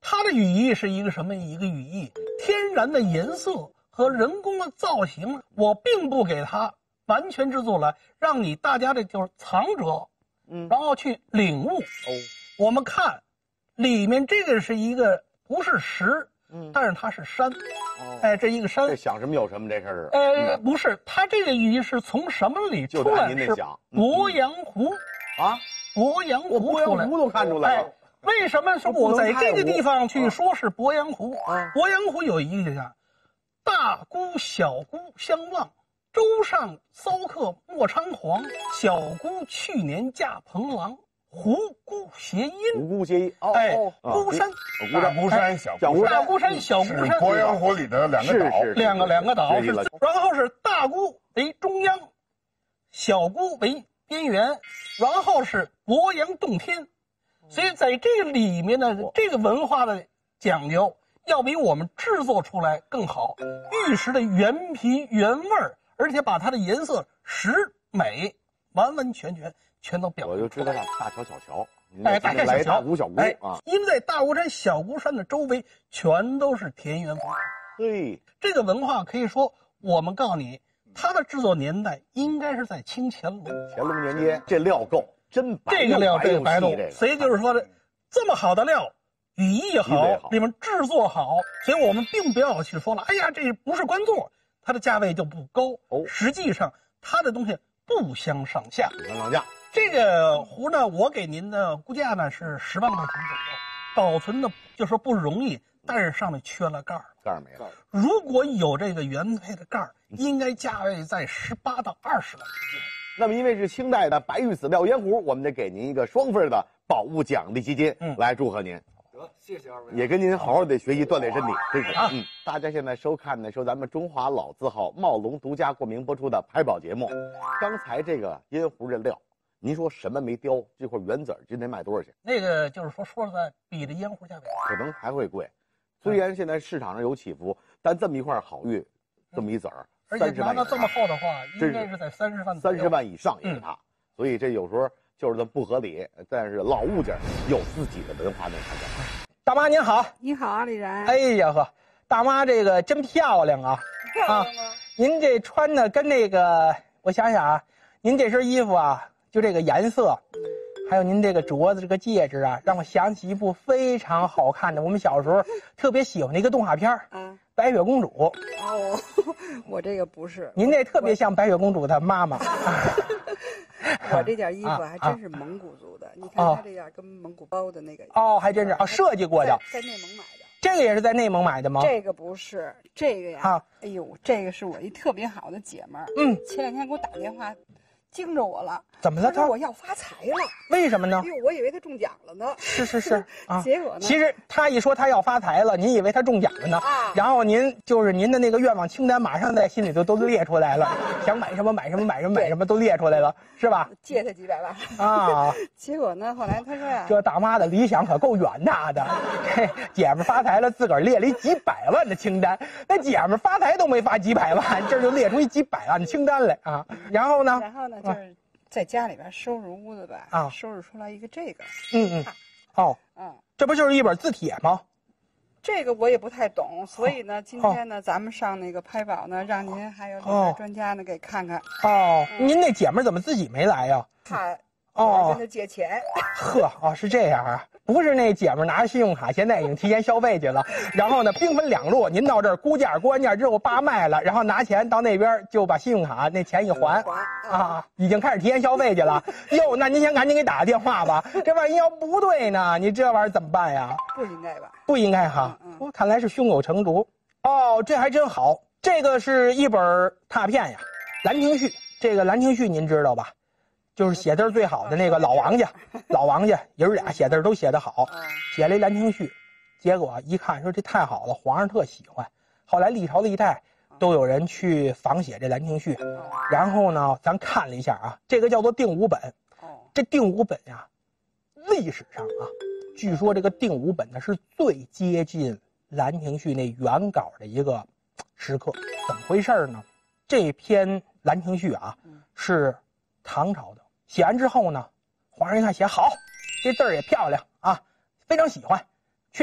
它的语义是一个什么一个语义？天然的颜色和人工的造型，我并不给它完全制作来，让你大家的就是藏者，嗯，然后去领悟。哦，我们看里面这个是一个不是石，嗯，但是它是山。哦，哎，这一个山， 这想什么有什么，这事儿。 呃，不是，它这个语义是从什么里出来？ 就您那想， 鄱阳湖啊， 鄱阳湖， 鄱阳湖都看出来了。 为什么说我在这个地方去说是鄱阳湖？鄱阳湖有一个叫“大姑小姑相望，舟上骚客莫猖狂。小姑去年嫁蓬郎，胡姑谐音。” 胡姑谐音，哦， 哎，孤山， 大孤山，小孤山， 大孤山，小孤山， 鄱阳湖里的两个岛， 两个两个岛是，然后是大姑为中央，小姑为边缘，然后是鄱阳洞天。所以在这个里面呢，这个文化的讲究要比我们制作出来更好。玉石的原皮原味儿，而且把它的颜色、石美完完全全全都表现出来。 我就知道大桥小桥， 哎，大桥小桥， 大姑小姑啊， 因为在大孤山、小孤山的周围全都是田园风光。 对， 这个文化可以说，我们告诉你，它的制作年代应该是在清乾隆。 乾隆年间，这料够。真白这个料，这个白豆，所以就是说的，这么好的料，语义好，你们制作好，所以我们并不要去说了，哎呀，这不是官座，它的价位就不高。哦，实际上它的东西不相上下。 不相上下。 这个壶呢，我给您的估价呢是十万块钱左右，保存的就说不容易，但是上面缺了盖儿， 盖儿没了。 如果有这个原配的盖儿，应该价位在十八到二十万之间。 那么，因为是清代的白玉子料烟壶，我们得给您一个双份的宝物奖励基金，嗯，来祝贺您。 得，谢谢二位。 也跟您好好得学习锻炼身体，真是啊。嗯，大家现在收看的是咱们中华老字号茂龙独家冠名播出的拍宝节目。刚才这个烟壶这料，您说什么没雕？这块原子儿今天卖多少钱？ 那个就是说说实在，比这烟壶价位可能还会贵。虽然现在市场上有起伏，但这么一块好玉，这么一子儿。 而且拿到这么厚的话，应该是在三十万三十万以上也是它，嗯，所以这有时候就是这不合理。但是老物件有自己的文化内涵在。 大妈您好， 你好啊，李然。 哎呀呵，大妈这个真漂亮啊！ 漂亮吗？ 啊，您这穿的跟那个，我想想啊，您这身衣服啊，就这个颜色，还有您这个镯子、这个戒指啊，让我想起一部非常好看的，我们小时候特别喜欢的一个动画片啊。白雪公主哦，我这个不是， 您这特别像白雪公主的妈妈。 我这件衣服还真是蒙古族的，啊，你看它这件跟蒙古包的那个哦，还真是哦，设计过的， 在，在内蒙买的。 这个也是在内蒙买的吗？ 这个不是，这个呀，啊，哎呦，这个是我一特别好的姐们儿，嗯，前两天给我打电话。惊着我了， 怎么了？ 他说我要发财了， 为什么呢？ 因为我以为他中奖了呢。 是是是啊， 结果呢？ 其实他一说他要发财了，您以为他中奖了呢？啊，然后您就是您的那个愿望清单，马上在心里头都列出来了，想买什么买什么买什么买什么都列出来了，是吧？ 借他几百万啊！ 结果呢？后来他说呀， 这大妈的理想可够远大的，嘿，姐们发财了，自个儿列了一几百万的清单，那姐们发财都没发几百万，这就列出一几百万的清单来啊！然后呢？ 然后呢？就是。在家里边收拾屋子吧，啊，收拾出来一个这个， 嗯嗯，哦，嗯，这不就是一本字帖吗？ 这个我也不太懂，所以呢，今天呢，咱们上那个拍宝呢，让您还有那个专家呢给看看。 哦，您那姐们怎么自己没来呀？ 他哦，跟他借钱。 呵，哦，是这样啊。不是那姐们拿着信用卡，现在已经提前消费去了。然后呢，兵分两路，您到这儿估价，估完价之后扒卖了，然后拿钱到那边就把信用卡那钱一还啊，已经开始提前消费去了。哟，那您先赶紧给打个电话吧，这万一要不对呢？你这玩意儿怎么办呀？ 不应该吧？ 不应该哈，我、嗯嗯、看来是胸有成竹。哦，这还真好，这个是一本拓片呀，《兰亭序》。这个《兰亭序》您知道吧？就是写字最好的那个老王家，老王家爷儿俩写字都写得好，写了一《兰亭序》，结果一看说这太好了，皇上特喜欢。后来历朝历代都有人去仿写这《兰亭序》，然后呢，咱看了一下啊，这个叫做定五本。这定五本呀，历史上啊，据说这个定五本呢是最接近《兰亭序》那原稿的一个时刻。怎么回事呢？这篇《兰亭序》啊，是唐朝的。写完之后呢，皇上一看写好，这字儿也漂亮啊，非常喜欢，去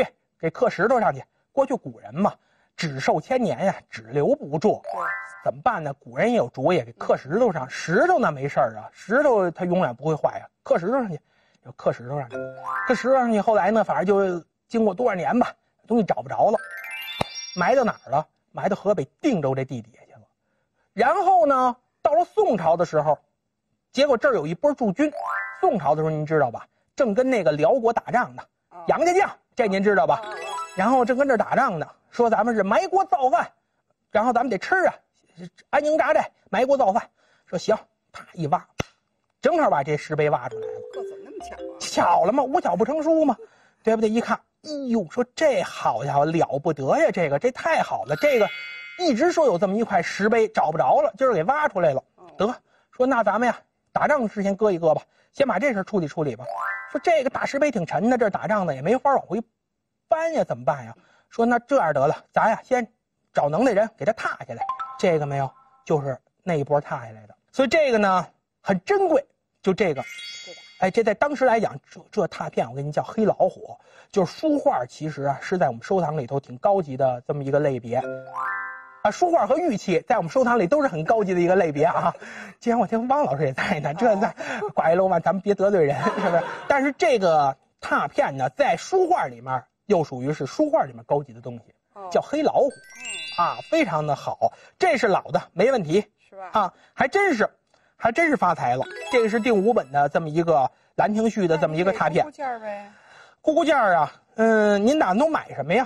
给刻石头上去。过去古人嘛，纸寿千年呀，纸留不住。怎么办呢？古人也有主意，给刻石头上。石头那没事儿啊，石头它永远不会坏呀。刻石头上去，就刻石头上去，刻石头上去。后来呢，反正就经过多少年吧，东西找不着了，埋到哪儿了？埋到河北定州这地底下去了。然后呢，到了宋朝的时候，结果这儿有一波驻军。宋朝的时候您知道吧？正跟那个辽国打仗呢，杨家将，这您知道吧？然后正跟这儿打仗呢，说咱们是埋锅造饭，然后咱们得吃啊。安营扎寨，埋锅造饭。说行，啪一挖，正好把这石碑挖出来了。 呵，怎么那么巧啊？ 巧了吗？无巧不成书吗？对不对？一看，哎呦，说这好家伙，了不得呀！这个这太好了，这个一直说有这么一块石碑找不着了，今儿给挖出来了。得说那咱们呀，打仗之前搁一搁吧，先把这事处理处理吧。说这个大石碑挺沉的，这打仗呢也没法往回搬呀，怎么办呀？说那这样得了，咱呀先找能耐人给它踏下来。这个没有，就是那一波踏下来的，所以这个呢很珍贵。就这个，哎，这在当时来讲，这这拓片我跟你叫黑老虎，就是书画，其实啊是在我们收藏里头挺高级的这么一个类别。啊，书画和玉器在我们收藏里都是很高级的一个类别啊。既然我听汪老师也在呢，这在挂一楼嘛，咱们别得罪人，是不是？但是这个拓片呢，在书画里面又属于是书画里面高级的东西，叫黑老虎。啊，非常的好，这是老的，没问题， 是吧？ 啊，还真是，还真是发财了。这个是定五本的这么一个《兰亭序》的这么一个拓片。 估价儿呗？ 估估价啊，嗯，您打算都买什么呀？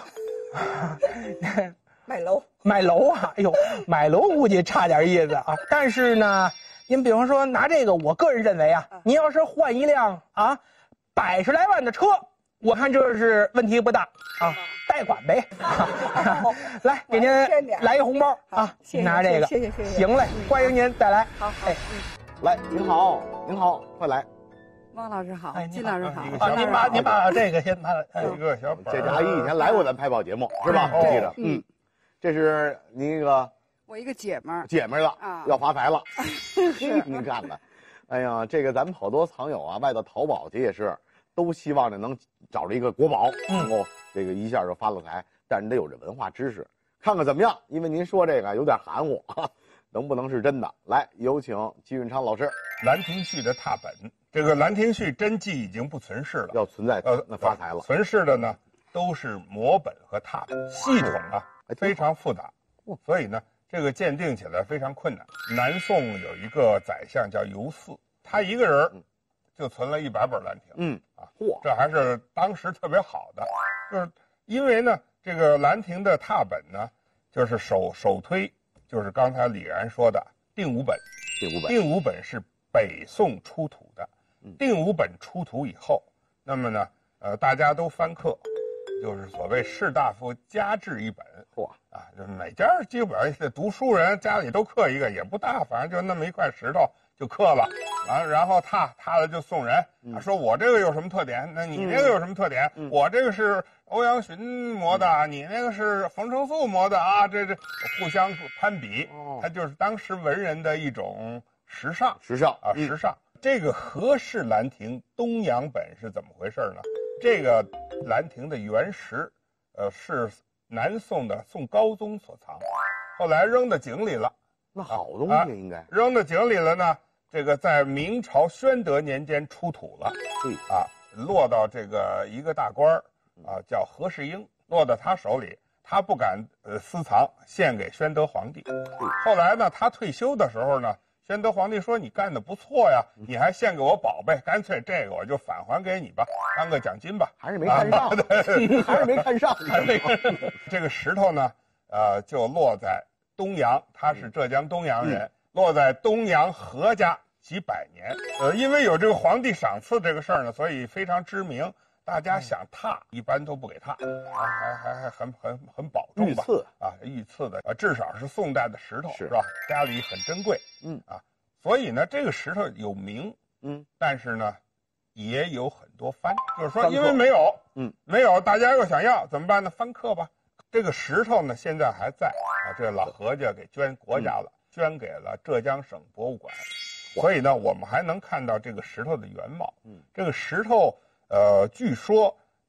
买楼？ 买楼啊？哎呦，买楼估计差点意思啊。但是呢，您比方说拿这个，我个人认为啊，您要是换一辆啊百十来万的车，我看这是问题不大啊。贷款呗，来给您来一红包啊！拿这个， 谢谢谢谢。 行嘞，欢迎您再来。 好，哎， 来，您好，您好，快来。 汪老师好，金老师好。 啊，您把您把这个先拿来， 一个小本。 这这阿姨以前来过咱拍宝节目是吧？记着，嗯，这是您一个我一个姐们儿， 姐们儿了啊，要发财了。 是您看看，哎呀，这个咱们好多藏友啊，外头淘宝去也是。都希望着能找着一个国宝，能够这个一下就发了财，但是你得有这文化知识，看看怎么样？因为您说这个有点含糊，能不能是真的？来，有请季运昌老师。 《兰亭序》的拓本，这个《兰亭序》真迹已经不存世了， 要存在呃那发财了。 存世的呢都是摹本和拓本，系统啊非常复杂，所以呢这个鉴定起来非常困难。南宋有一个宰相叫尤驷，他一个人就存了一百本《兰亭， 嗯啊，嚯，这还是当时特别好的，就是因为呢这个《兰亭》的拓本呢，就是首首推就是刚才李然说的定五本。 定五本， 定五本是北宋出土的。定五本出土以后，那么呢，呃，大家都翻刻，就是所谓士大夫家制一本。 嚯啊，就是每家基本上读书人家里都刻一个，也不大，反正就那么一块石头就刻了。完了，然后拓拓了就送人，啊，说我这个有什么特点？那你那个有什么特点？ 嗯、 我这个是欧阳询摹的，你那个是冯承素摹的啊，这这互相攀比， 哦、 它就是当时文人的一种时尚， 时尚啊，时尚。嗯、这个和氏兰亭东阳本是怎么回事呢？这个兰亭的原石，呃，是南宋的宋高宗所藏，后来扔到井里了。 那好东西应该、 啊、扔到井里了呢。这个在明朝宣德年间出土了， 对啊，落到这个一个大官儿啊，叫何世英，落到他手里，他不敢呃私藏，献给宣德皇帝。后来呢，他退休的时候呢，宣德皇帝说：“你干得不错呀，你还献给我宝贝，干脆这个我就返还给你吧，当个奖金吧。” 还是没看上，啊、还是没看上， 还没看上。这个石头呢，呃，就落在东阳，他是浙江东阳人。嗯落在东阳何家几百年，呃，因为有这个皇帝赏赐这个事儿呢，所以非常知名。大家想拓，一般都不给拓，还还还还很很很保重吧？ 御赐啊，御赐的啊，至少是宋代的石头， 是, 是吧？家里很珍贵， 嗯啊，所以呢，这个石头有名， 嗯， 但是呢，也有很多翻，就是说，因为没有， 嗯， 没有，大家又想要怎么办呢？翻刻吧。这个石头呢，现在还在啊，这老何家给捐国家了。嗯捐给了浙江省博物馆，所以呢，我们还能看到这个石头的原貌。嗯，这个石头，呃，据说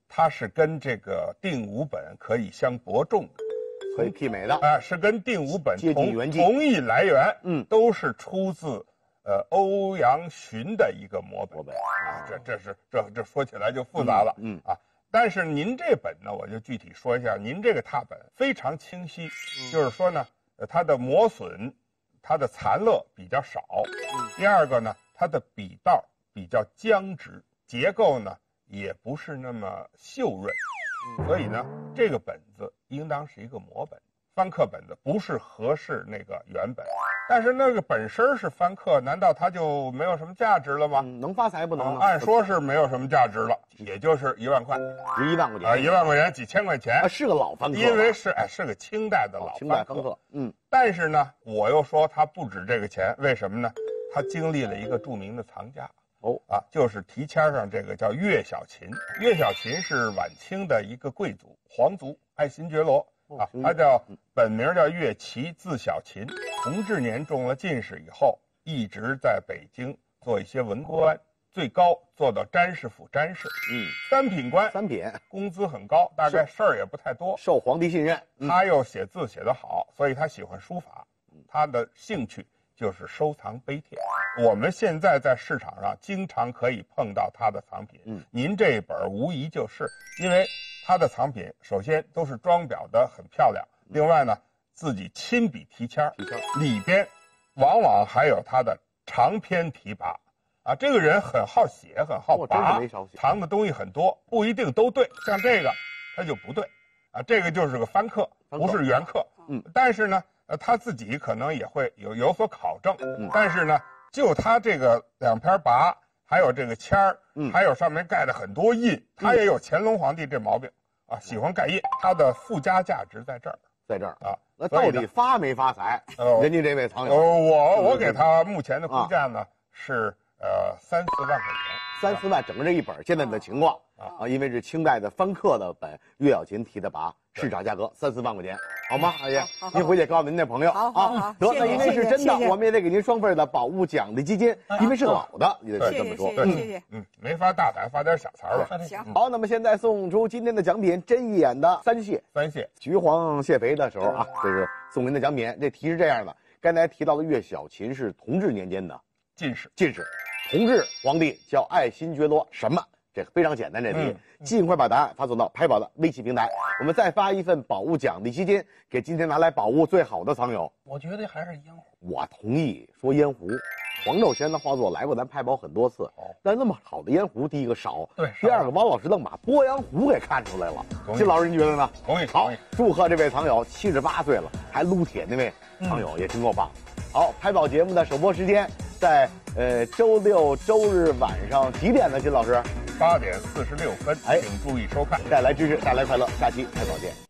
它是跟这个定五本可以相伯仲的， 可以媲美的啊、呃，是跟定五本接近原迹， 同一来源， 嗯， 都是出自呃欧阳询的一个摹本啊，这这是这这说起来就复杂了， 嗯, 嗯啊。但是您这本呢，我就具体说一下，您这个拓本非常清晰，嗯、就是说呢，呃，它的磨损，它的残勒比较少。嗯、第二个呢，它的笔道比较僵直，结构呢也不是那么秀润，嗯、所以呢，这个本子应当是一个摹本，翻刻本子，不是合适那个原本。但是那个本身是翻刻，难道它就没有什么价值了吗？ 嗯、能发财不能、 啊？按说是没有什么价值了，也就是一万块， 值一万块钱啊，一万块钱几千块钱， 啊，是个老翻刻， 因为是哎是个清代的老清代翻刻， 嗯。但是呢，我又说它不止这个钱，为什么呢？它经历了一个著名的藏家哦啊，就是题签上这个叫岳小琴。岳小琴是晚清的一个贵族，皇族，爱新觉罗。啊，他叫本名叫岳奇，字小琴。同治年中了进士以后，一直在北京做一些文官，最高做到詹事府詹事。嗯，三品官， 三品， 工资很高，大概事儿也不太多， 受皇帝信任。 嗯、他又写字写得好，所以他喜欢书法。他的兴趣就是收藏碑帖。我们现在在市场上经常可以碰到他的藏品。嗯，您这一本无疑就是，因为他的藏品首先都是装裱的很漂亮，另外呢自己亲笔题签，里边往往还有他的长篇题跋啊。这个人很好写，很好跋，藏的东西很多，不一定都对。像这个他就不对啊，这个就是个翻刻，不是原刻。嗯，但是呢，呃，他自己可能也会有有所考证。嗯，但是呢，就他这个两篇跋，还有这个签儿，嗯，还有上面盖的很多印，他也有乾隆皇帝这毛病。啊，喜欢盖印，它的附加价值在这儿， 在这儿啊。那到底发没发财？呃，人家这位藏友， 呃，我我给他目前的估价呢、啊、是呃三四万块钱， 三四万整个这一本现在的情况啊啊，因为是清代的翻刻的本，岳小琴题的跋，市场价格三四万块钱，好吗？阿姨，您回去告诉您那朋友啊。得，那因为是真的，我们也得给您双份的宝物奖励基金，因为是老的，也得这么说。 谢谢， 嗯，没发大财，发点小财吧。 行。 好，那么现在送出今天的奖品，针眼的三蟹， 三蟹， 橘黄蟹肥的时候啊，这是送您的奖品。这题是这样的，刚才提到的岳小琴是同治年间的进士， 进士，同治皇帝叫爱新觉罗什么？这非常简单，这题、嗯、尽快把答案发送到拍宝的微信平台，我们再发一份宝物奖励基金给今天拿来宝物最好的藏友。 我觉得还是烟壶。 我同意说烟壶。黄兆轩的画作来过咱拍宝很多次，但那么好的烟壶，第一个少， 对， 第二个王老师愣把鄱阳湖给看出来了。金老师您觉得呢？ 同意。 好，祝贺这位藏友七十八岁了还撸铁那位藏友、嗯、也真够棒。好，拍宝节目的首播时间在呃周六周日晚上几点呢？金老师？ 八点四十六分，哎，请注意收看。 带来知识，带来快乐，下期拍宝见。